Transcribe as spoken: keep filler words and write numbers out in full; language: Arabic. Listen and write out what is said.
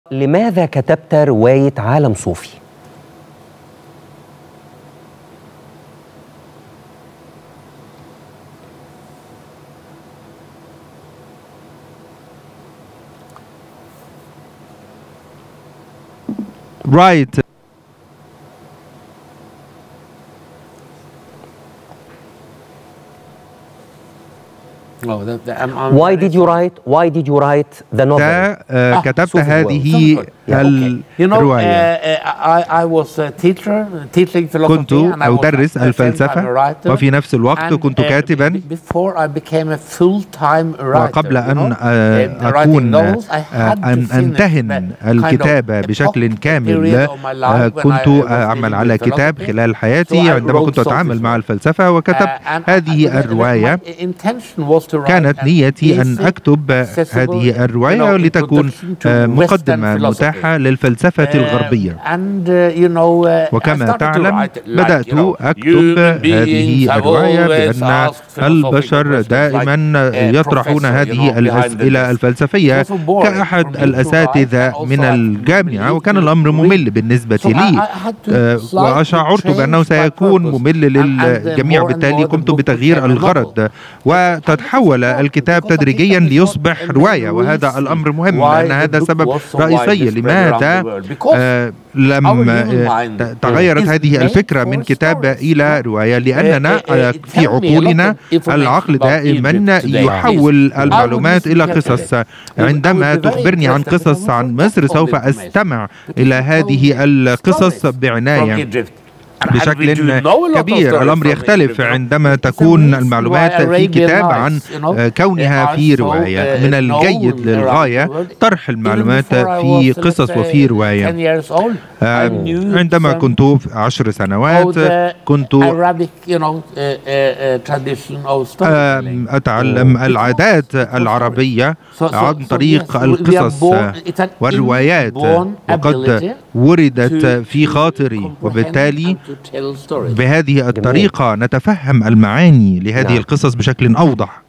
لماذا كتبت رواية عالم صوفي؟ Right. Oh, that, that, I'm, I'm Why did you write Why did you write the novel? ده آه، آه، كتبت صوفي هذه okay. You know, uh, الرواية. uh, I, I was a teacher teaching philosophy كنت and I was أدرس at the same time a الفلسفة writer. وفي نفس الوقت And, كنت uh, كاتبا. before I became a full-time writer, وقبل you أن know, آه، uh, writing أكون novels, I آه، had to أن finish أنتهن the kind الكتابة of بشكل epoch كامل. period of my life آه، when I كنت was أعمل dealing على with كتاب philosophy. خلال So حياتي I عندما wrote كنت أتعامل Sophie's مع World. الفلسفة، وكتبت Uh, and هذه I- الرواية. my intention was to write كانت an نيتي أن easy, أكتب accessible, هذه you الرواية know, لتكون introduction to آه، Western مقدمة philosophy. متاحة للفلسفة الغربية. Uh, and, uh, you know, uh, I وكما started to تعلم write, like, بدأت you know, أكتب human beings هذه have الرواية always بأن asked philosophical البشر questions, دائما like, uh, يطرحون professor, you هذه know, behind the الأسئلة desk. الفلسفية It was so boring for كأحد me to الأساتذة write, and من also I الجامعة، believed وكان to الأمر read. ممل بالنسبة So I- لي. I had to آه، slightly وشعرت بأنه change my سيكون purpose. ممل And- and, uh, للجميع، more and بالتالي more the قمت book بتغيير became a الغرض، novel. وتتحول And this is الكتاب important because I تدريجيا think that is ليصبح what the رواية. main وهذا reason الأمر مهم why لأن the هذا book سبب was so رئيسي widely spread لماذا around the world. Because آه، our لم human آه، mind تغيرت is هذه made الفكرة for من كتاب stories, إلى no? رواية، Uh, لأننا uh, آه، uh, في tell me a lot عقولنا of information العقل about دائما Egypt today, يحول please. I would المعلومات listen إلى carefully. قصص. I عندما would be very تخبرني عن interested because I قصص would عن forget مصر all the سوف information. أستمع Because إلى you told هذه me القصص stories from بعناية Egypt. بشكل And we do know a lot of كبير. stories الأمر from يختلف Egypt, you know. عندما It's a تكون reason المعلومات why في Arabian كتاب عن Nights, you know, آه، كونها are في so, رواية. uh, من الجيد known للغاية around the world. طرح Even المعلومات before I في was, let's قصص وفي say, رواية. ten years old, I آه، knew عندما some كنت عشر how سنوات the كنت Arabic, you know, uh, uh, uh, tradition of storytelling. آم، أتعلم العادات العربية So- so- عن so طريق yes, we are القصص born- it's an والروايات، inborn وقد ability وردت to- في to خاطري، comprehend وبالتالي and to tell stories. بهذه الطريقة نتفهم المعاني لهذه نعم. القصص بشكل أوضح.